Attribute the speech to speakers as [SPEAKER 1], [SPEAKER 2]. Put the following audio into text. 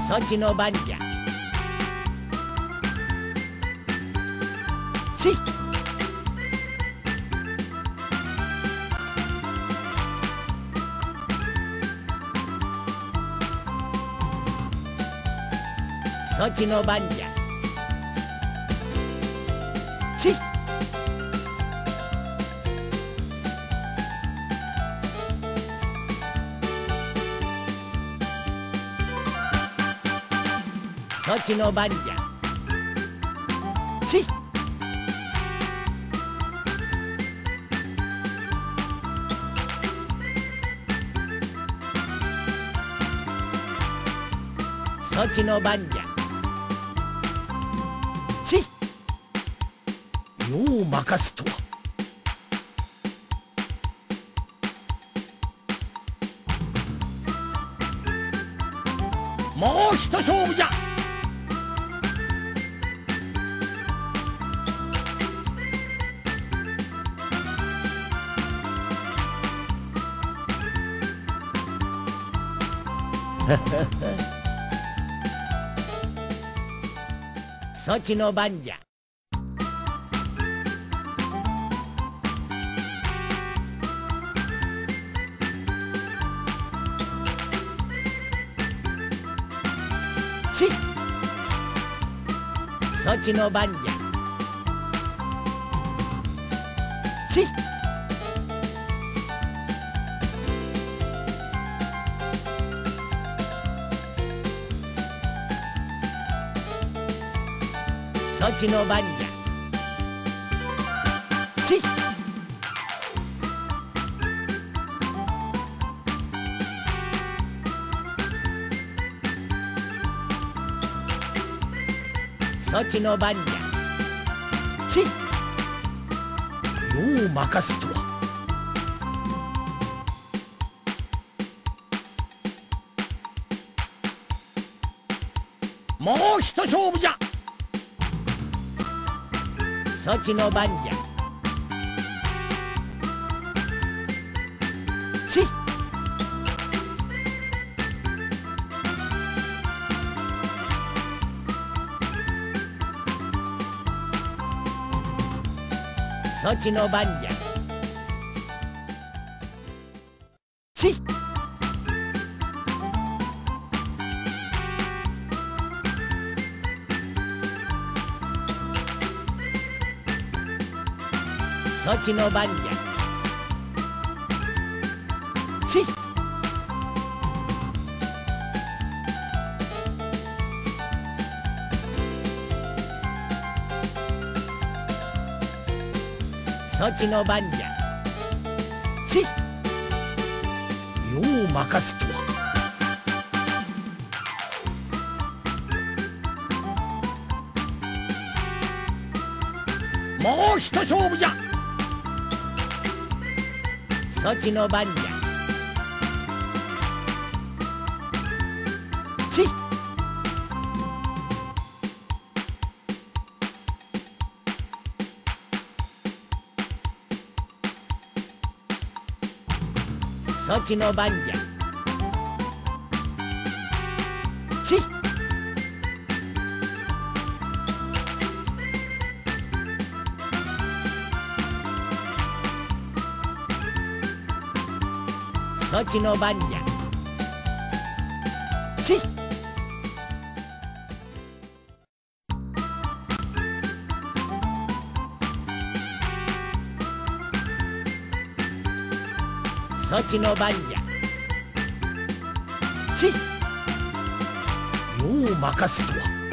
[SPEAKER 1] そちの番じゃ。ちそちの番じゃ。ちそちの番じゃ。ちそちの番じゃ。ちよう任すとは。もう一勝負じゃ。そちの番じゃ。ちそちの番じゃ。ちそちの番じゃ。ちそちの番じゃ。ちよう任すとは。もう一勝負じゃ。そちの番じゃ。ちそちの番じゃ。ちそちの番じゃ。ちそちの番じゃ。ちよう任すとは。もう一勝負じゃ。そちの番じゃ。ちそちの番じゃ。ちそちの番じゃ。ちそちの番じゃ。ちよう任すとは。